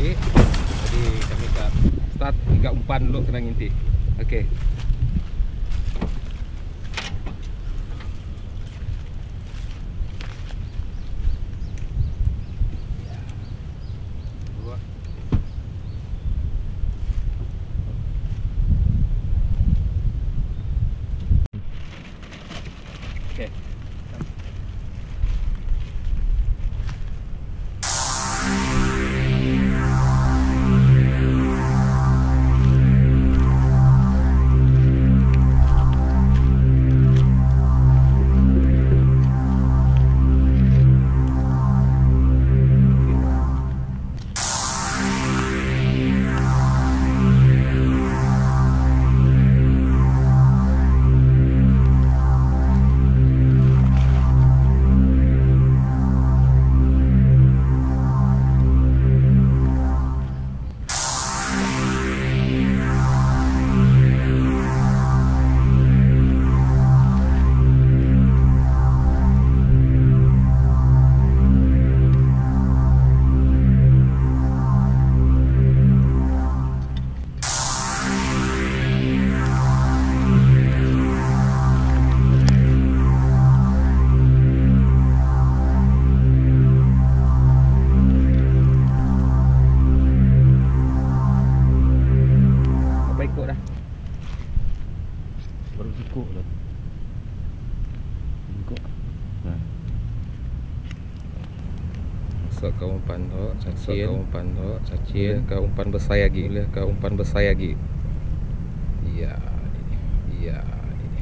tadi. Jadi kami kat start 3 umpan dulu kena ngintik. Okey. Okey. Baru cukup dah. Cukup. Nah. Masuk ke umpan tu, cacil, umpan tu, cacil ke umpan besar lagi, boleh ke umpan besar lagi. Ya, ini. Ya, ini.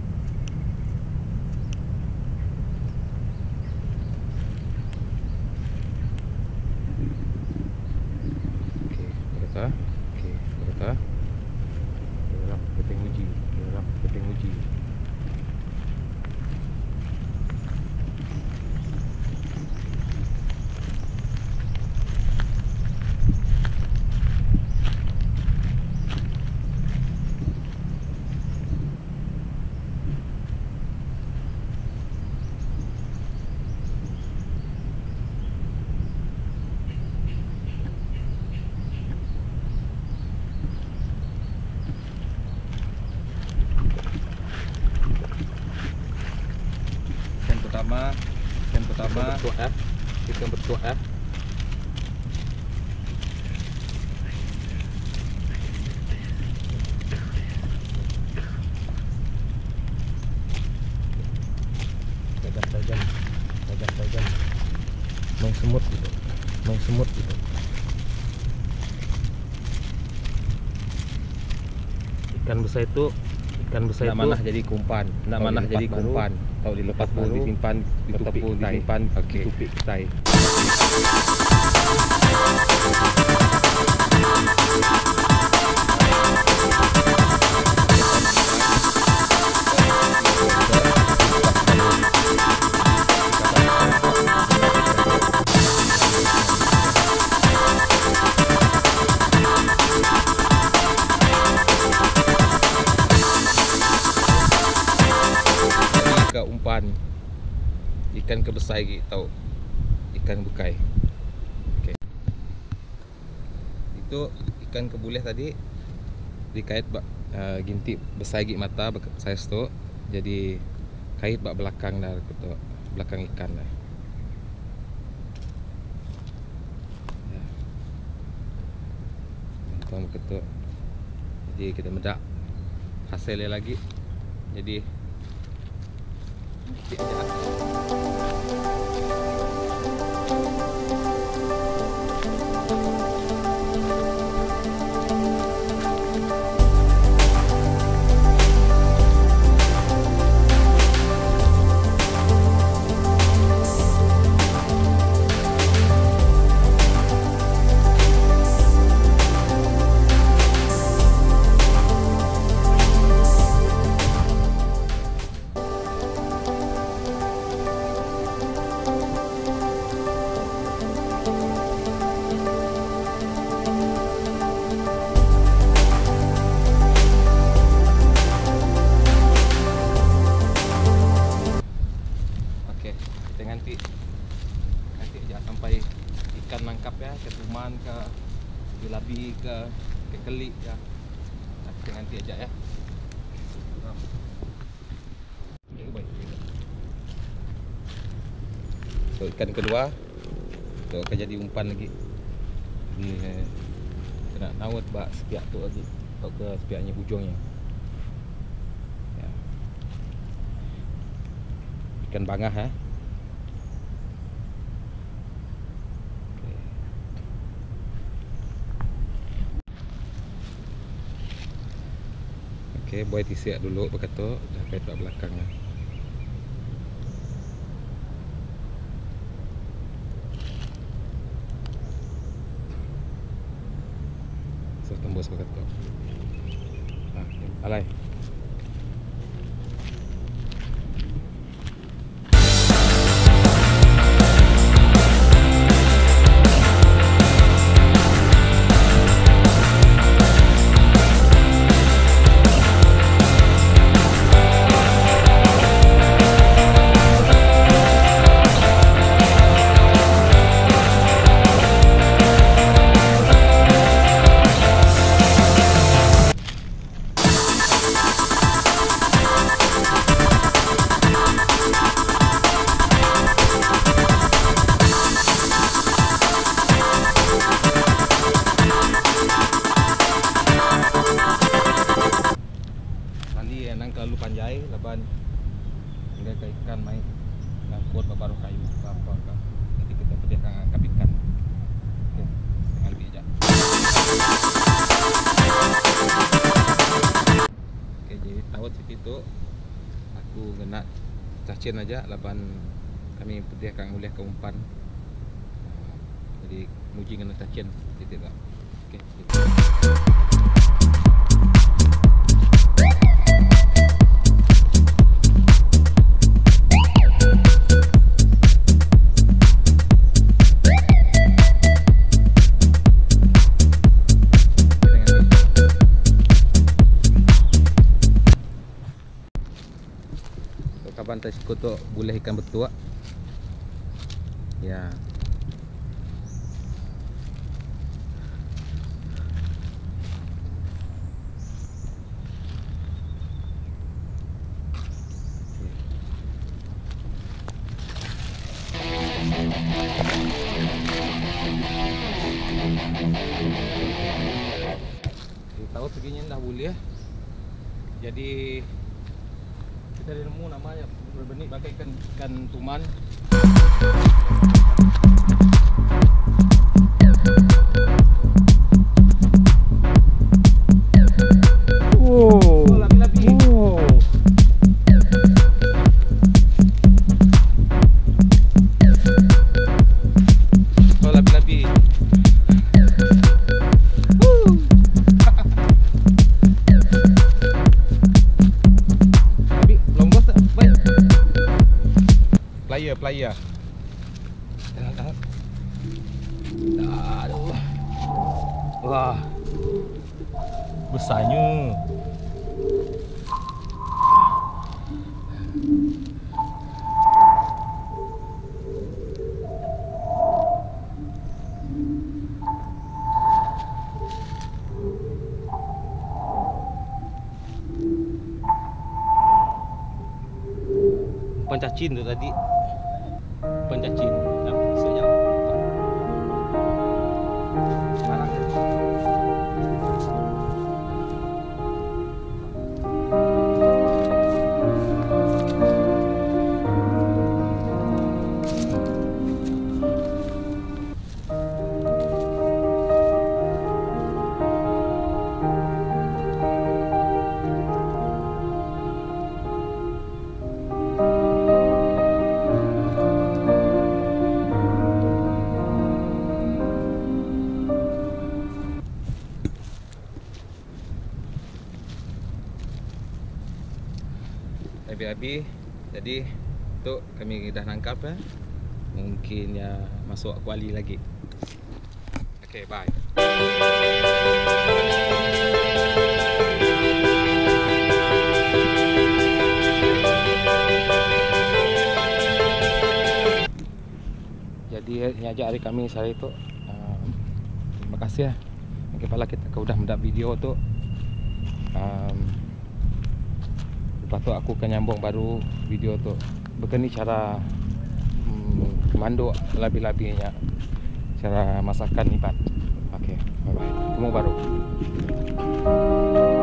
Okey, berkata. Okey, berkata. Dalam keting uji. Dalam keting uji. Ikan pertama ikan bertuah ya. Tajam main semut gitu, ikan besar itu nak manah jadi kumpan, tahu dilepas baru disimpan di tupik ketai. Umpan ikan kebesar lagi, tahu ikan bukai. Okey, itu ikan kebuleh tadi dikait gintik besar lagi mata saiz tu, jadi kait bak belakang dah tu, belakang ikan dah. Ya. Tuan begitu. Jadi kita medak hasilnya lagi. Jadi nanti aja sampai ikan nangkap ya, ketuman ke Di labi ke kelik ya. Kita nanti aja ya. Baik. So, ikan kedua tu akan jadi umpan lagi. Ni kena nawat bak sepiak tu lagi. Atau ke sepiaknya hujungnya. Ya. Ikan bangah ya. Okey, boy tisiak dulu berkata dah kait kat belakang lah. So tembus berkata. Alai. Nang terlalu panjai laban hingga ke ikan mai ngangkut baru kayu apa kah. Nanti kita pediakan angkat ikan. Okey, nanti aja. Okey, jadi tawat segitu aku kena cacin aja laban kami pediakan oleh ke umpan. Jadi muji kena cacin gitu tak. Okey. Kapan tak sikut tu boleh ikan betua. Ya. Tahu segini dah boleh. Jadi kita ada nemu namanya berbenik pakai ikan tuman. Oh, labi-labi. Oh. Oh, labi-labi. Player. Aduh. Wah. Besarnya. Umpan cacing tu tadi. Umpan cacing. Nah, misalnya sekarang ya. Habis-habis. Jadi tu kami dah nangkap ya. Mungkin ya masuk kuali lagi. Okay, bye. Jadi ini aja hari kami sehari itu. Terima kasih ya. Okay, pala kita udah mendak video tu. Lepas tu aku akan nyambung baru video tu. Begini cara manduk labi-labinya, cara masakan iban. Okay, bye bye. Temu baru.